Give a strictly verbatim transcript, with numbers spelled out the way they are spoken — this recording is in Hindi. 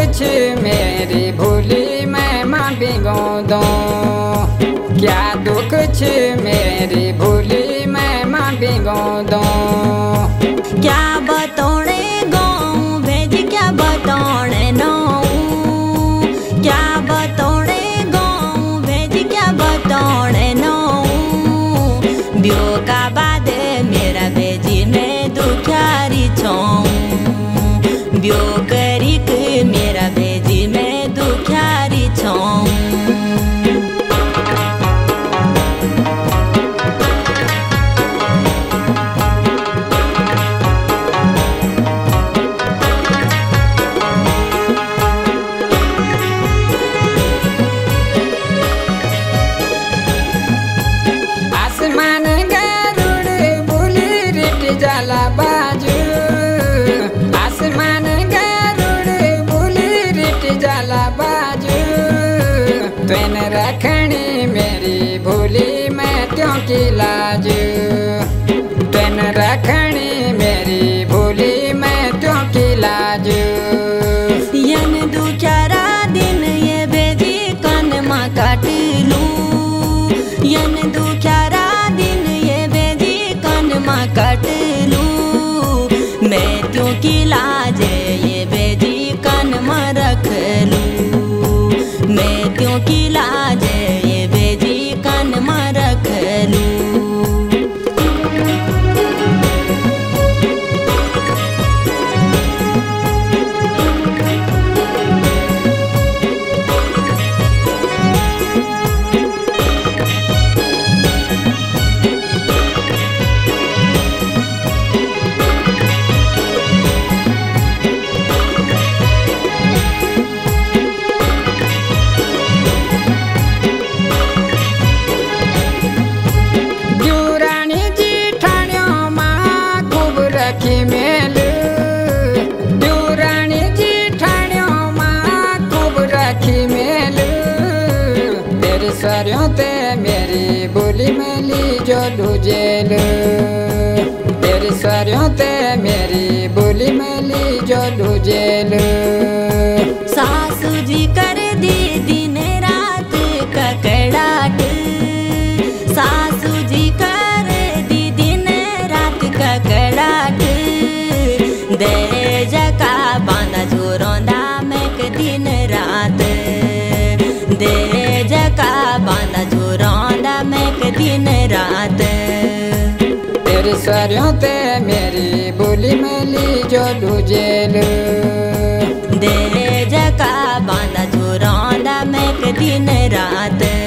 कुछ मेरी भूली मैं माँ भिगो दूँ। क्या दुख छ मेरी भूली मैं माँ भिगो दूँ। क्या बतौड़े गाँव भेज क्या बतौड़े नाऊ। क्या बतौड़े गाँव भेज क्या बतौड़े नाऊ। ब्यो का बाद मेरा भेजी में दुखियारी छाऊँ। ब्यो करी के मेरा भेजी में दुखियारी छाऊँ। आसमान गरुड़ बुली रिट जाला बाजू। आसमान गरुड़ बुली रिट जाला बाजू। तुन रखनी मेरी भूली मैं त्यों की लाजू। तुन रखनी मेरी भूली मैं त्यों की लाजू। यन दुखियारा दिन ये बेजी कन माँ काट लूँ। यन दुखियारा दिन ये बेजी कन माँ काट लूँ। मैं त्यों की लाज ये बेजी कन माँ रख लूँ। मैं त्यों की लाज ये बेजी कन माँ रख लूँ। रखी मेलू दूरानी जीठानियों माँ खूब रखी मेलू। तेरी सरियों ते मेरी बोली मेली जो लुजेलू। तेरी सरियों ते मेरी बोली मेली जो लुजेलू। सासू जी कर दी दिन रात ककड़ाट। सासू जी कर दी दिन रात ककड़ाट। दे जका बांधा जोरोंदा मैं के दिन रात। दे जका बांधा जोरोंदा मैं के दिन रात। तेरी सरियों ते मेरी बोली मेली जो लुजेलू। दे जका बांधा जोरोंदा मैं के दिन रात।